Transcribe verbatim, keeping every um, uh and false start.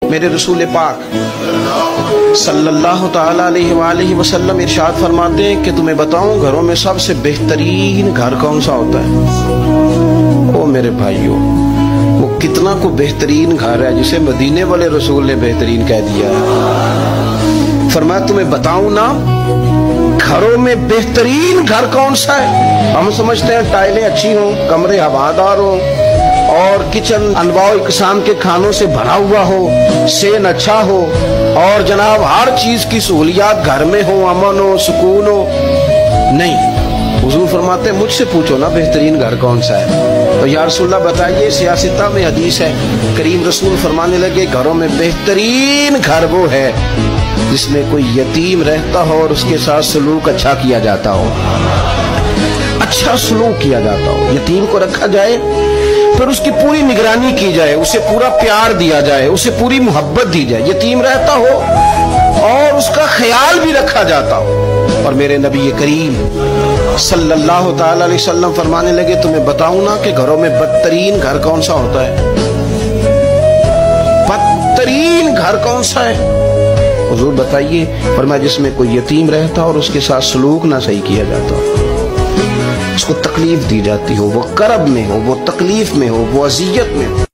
میرے رسول پاک صلی اللہ تعالیٰ علیہ وآلہ وسلم ارشاد فرماتے ہیں کہ تمہیں بتاؤں گھروں میں سب سے بہترین گھر کون سا ہوتا ہے؟ او میرے بھائیوں، وہ کتنا کو بہترین گھر ہے جسے مدینے والے رسول نے بہترین کہہ دیا ہے۔ فرمایا تمہیں بتاؤں نا گھروں میں بہترین گھر کون سا ہے؟ ہم سمجھتے ہیں ٹائلیں اچھی ہوں، کمرے ہوادار ہوں اور کچن انواع اقسام کے کھانوں سے بھرا ہوا ہو، سین اچھا ہو اور جناب ہر چیز کی سہولیات گھر میں ہو، امن ہو، سکون ہو۔ نہیں، حضور فرماتے ہیں مجھ سے پوچھو نا بہترین گھر کون سا ہے؟ تو یا رسول اللہ بتائیے، سیاستہ میں حدیث ہے، کریم رسول فرمانے لگے گھروں میں بہترین گھر وہ ہے جس میں کوئی یتیم رہتا ہو اور اس کے ساتھ سلوک اچھا کیا جاتا ہو، اچھا سلوک کیا جاتا ہو، یتیم کو رکھا جائے پھر اس کی پوری نگرانی کی جائے، اسے پورا پیار دیا جائے، اسے پوری محبت دی جائے، یتیم رہتا ہو اور اس کا خیال بھی رکھا جاتا ہو۔ اور میرے نبی کریم صلی اللہ تعالی علیہ وسلم فرمانے لگے تمہیں بتاؤں نا کہ گھروں میں بدترین گھر کون سا ہوتا ہے؟ بدترین گھر کون سا ہے؟ حضور بتائیے، فرمایا جس میں کوئی یتیم رہتا اور اس کے ساتھ سلوک نہ صحیح کیا جاتا، اس کو تکلیف دی جاتی ہو، وہ کرب میں ہو، وہ تکلیف میں ہو، وہ اذیت میں ہو۔